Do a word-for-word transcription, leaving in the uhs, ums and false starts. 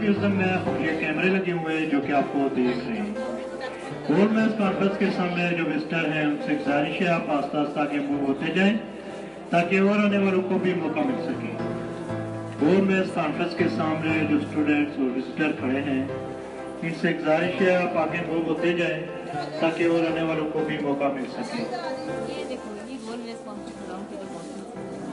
Museum में ये कैमरे लगे हुए हैं जो कि आपको देख रहे हैं। और मैं इस कॉन्फ्रेंस के सामने जो विजिटर हैं उनसे गुजारिश है आप आस्ता आस्ता आगे मूव होते जाएं ताकि और आने वालों को भी मौका मिल सके। और मैं इस कॉन्फ्रेंस के सामने जो स्टूडेंट्स और विजिटर खड़े हैं इनसे गुजारिश है आप आगे मूव होते जाएं ताकि और आने वालों को भी मौका मिल सके।